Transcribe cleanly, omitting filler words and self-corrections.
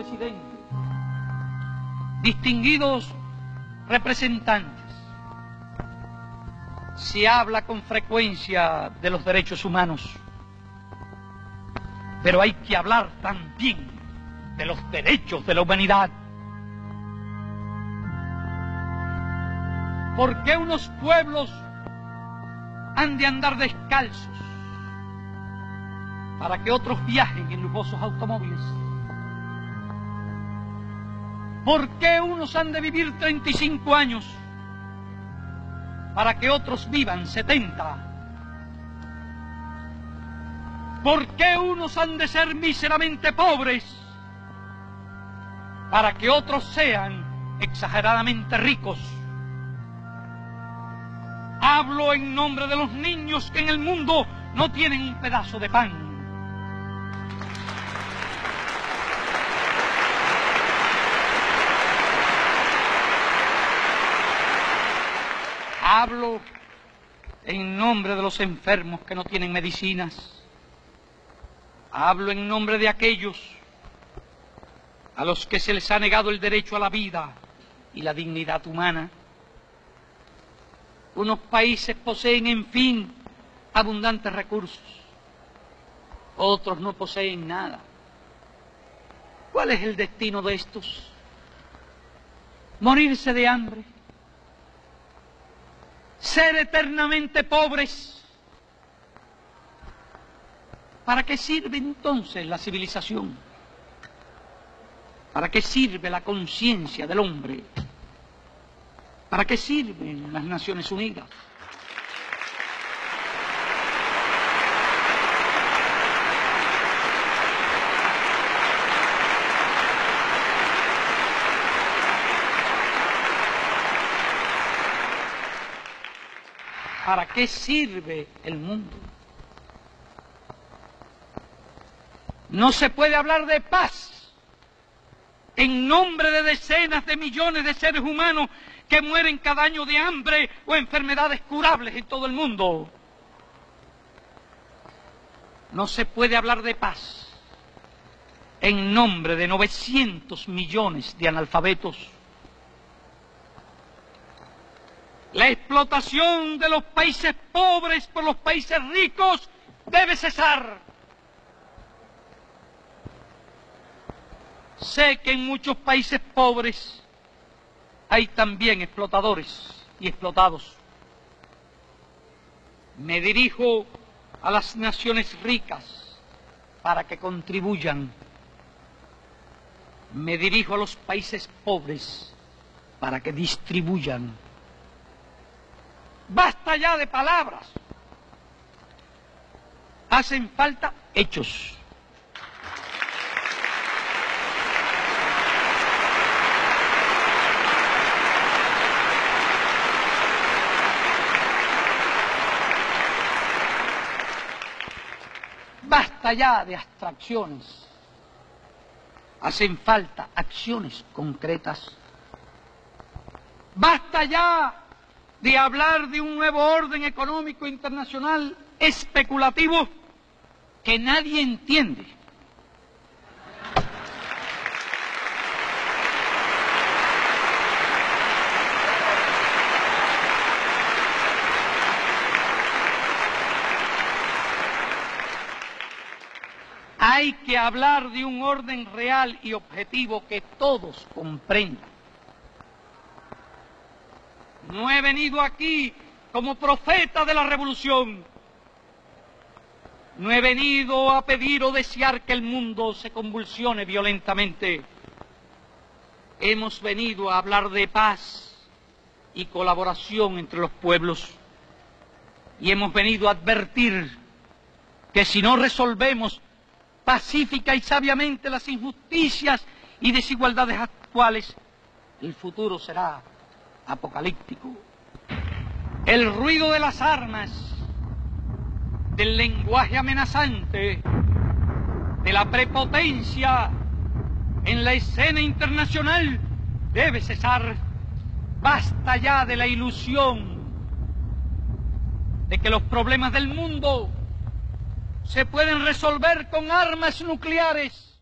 presidente, distinguidos representantes, se habla con frecuencia de los derechos humanos, pero hay que hablar también de los derechos de la humanidad. ¿Por qué unos pueblos han de andar descalzos para que otros viajen en lujosos automóviles? ¿Por qué unos han de vivir 35 años para que otros vivan 70? ¿Por qué unos han de ser míseramente pobres para que otros sean exageradamente ricos? Hablo en nombre de los niños que en el mundo no tienen un pedazo de pan. Hablo en nombre de los enfermos que no tienen medicinas. Hablo en nombre de aquellos a los que se les ha negado el derecho a la vida y la dignidad humana. Unos países poseen, en fin, abundantes recursos. Otros no poseen nada. ¿Cuál es el destino de estos? ¿Morirse de hambre? ¿Ser eternamente pobres? ¿Para qué sirve entonces la civilización? ¿Para qué sirve la conciencia del hombre? ¿Para qué sirven las Naciones Unidas? ¿Para qué sirve el mundo? No se puede hablar de paz en nombre de decenas de millones de seres humanos que mueren cada año de hambre o enfermedades curables en todo el mundo. No se puede hablar de paz en nombre de 900 millones de analfabetos. La explotación de los países pobres por los países ricos debe cesar. Sé que en muchos países pobres hay también explotadores y explotados. Me dirijo a las naciones ricas para que contribuyan. Me dirijo a los países pobres para que distribuyan. Basta ya de palabras. Hacen falta hechos. Basta ya de abstracciones. Hacen falta acciones concretas. Basta ya de hablar de un nuevo orden económico internacional especulativo que nadie entiende. Hay que hablar de un orden real y objetivo que todos comprendan. No he venido aquí como profeta de la revolución. No he venido a pedir o desear que el mundo se convulsione violentamente. Hemos venido a hablar de paz y colaboración entre los pueblos. Y hemos venido a advertir que si no resolvemos pacífica y sabiamente las injusticias y desigualdades actuales, el futuro será apocalíptico. El ruido de las armas, del lenguaje amenazante, de la prepotencia en la escena internacional debe cesar. Basta ya de la ilusión de que los problemas del mundo se pueden resolver con armas nucleares.